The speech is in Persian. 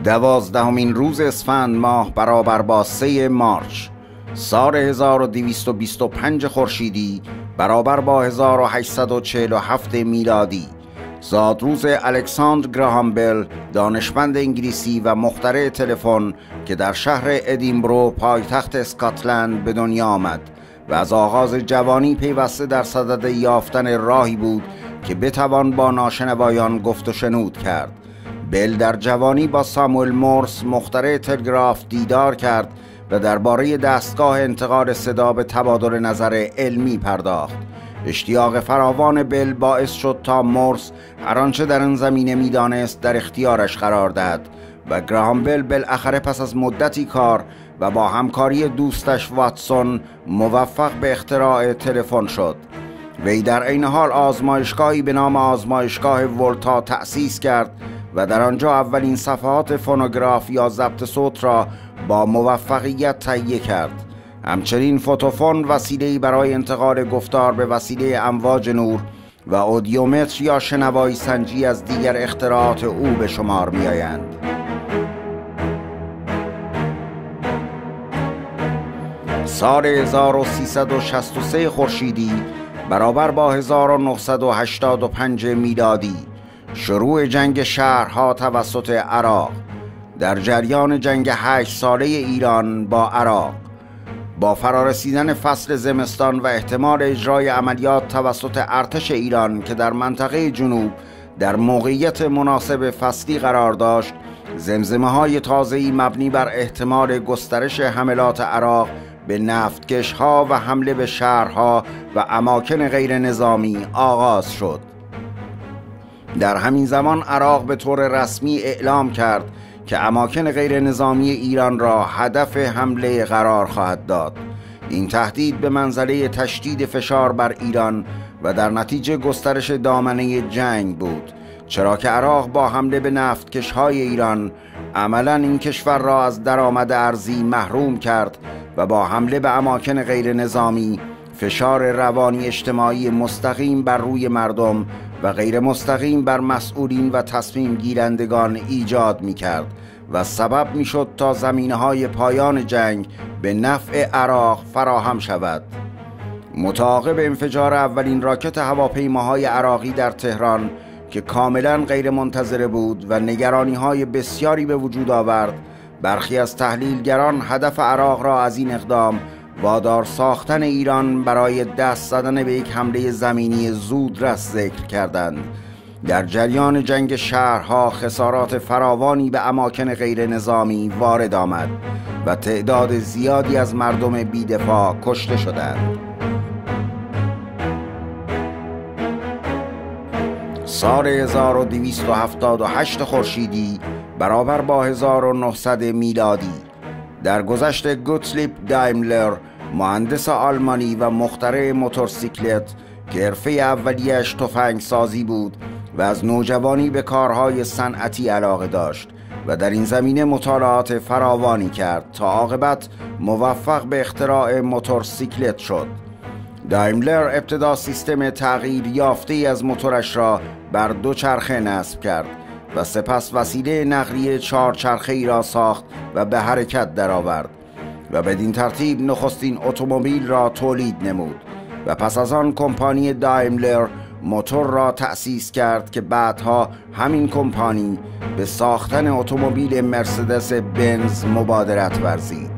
12مین روز اسفند ماه برابر با 3 مارچ سال 1225 خورشیدی برابر با 1847 میلادی زادروز الکساندر گراهام بل، دانشمند انگلیسی و مخترع تلفن که در شهر ادینبرو پایتخت اسکاتلند به دنیا آمد و از آغاز جوانی پیوسته در صدد یافتن راهی بود که بتوان با ناشنوایان گفت و شنود کرد. بل در جوانی با ساموئل مورس مخترع تلگراف دیدار کرد و درباره دستگاه انتقال صدا به تبادل نظر علمی پرداخت. اشتیاق فراوان بل باعث شد تا مورس هر آنچه در این زمینه می‌دانست در اختیارش قرار دهد و گراهام بل بالاخره پس از مدتی کار و با همکاری دوستش واتسون موفق به اختراع تلفن شد. وی در عین حال آزمایشگاهی به نام آزمایشگاه ولتا تأسیس کرد و در آنجا اولین صفحات فونوگراف یا ضبط صوت را با موفقیت تهیه کرد. همچنین فوتوفون وسیله‌ای برای انتقال گفتار به وسیله امواج نور و اودیومتر یا شنوایی سنجی از دیگر اختراعات او به شمار می‌آیند. سال 1363 خورشیدی برابر با 1985 میلادی شروع جنگ شهرها توسط عراق. در جریان جنگ 8 ساله ایران با عراق، با فرارسیدن فصل زمستان و احتمال اجرای عملیات توسط ارتش ایران که در منطقه جنوب در موقعیت مناسب فصلی قرار داشت، زمزمه‌های تازه‌ای مبنی بر احتمال گسترش حملات عراق به نفتکش‌ها و حمله به شهرها و اماکن غیر نظامی آغاز شد. در همین زمان عراق به طور رسمی اعلام کرد که اماکن غیر نظامی ایران را هدف حمله قرار خواهد داد. این تهدید به منزله تشدید فشار بر ایران و در نتیجه گسترش دامنه جنگ بود، چرا که عراق با حمله به نفتکش‌های ایران عملاً این کشور را از درآمد ارزی محروم کرد و با حمله به اماکن غیر نظامی فشار روانی اجتماعی مستقیم بر روی مردم و غیر مستقیم بر مسئولین و تصمیم گیرندگان ایجاد می کرد و سبب می شد تا زمینه‌های پایان جنگ به نفع عراق فراهم شود. متعاقب انفجار اولین راکت هواپیماهای عراقی در تهران که کاملا غیر منتظره بود و نگرانی‌های بسیاری به وجود آورد، برخی از تحلیلگران هدف عراق را از این اقدام وادار ساختن ایران برای دست زدن به یک حمله زمینی زودرس ذکر کردند. در جریان جنگ شهرها خسارات فراوانی به اماکن غیر نظامی وارد آمد و تعداد زیادی از مردم بی‌دفاع کشته شدند. سال 1278 خورشیدی برابر با 1900 میلادی در گوتلیب دایملر، مهندس آلمانی و مخترع موتورسیکلت که حرفه اولیه‌اش تفنگ سازی بود و از نوجوانی به کارهای صنعتی علاقه داشت و در این زمینه مطالعات فراوانی کرد تا عاقبت موفق به اختراع موتورسیکلت شد. دایملر ابتدا سیستم تغییر یافته‌ای از موتورش را بر 2 چرخه نصب کرد و سپس وسیله نقلیه 4 چرخه‌ای را ساخت و به حرکت درآورد و بدین ترتیب نخستین اتومبیل را تولید نمود و پس از آن کمپانی دایملر موتور را تأسیس کرد که بعدها همین کمپانی به ساختن اتومبیل مرسدس بنز مبادرت ورزید.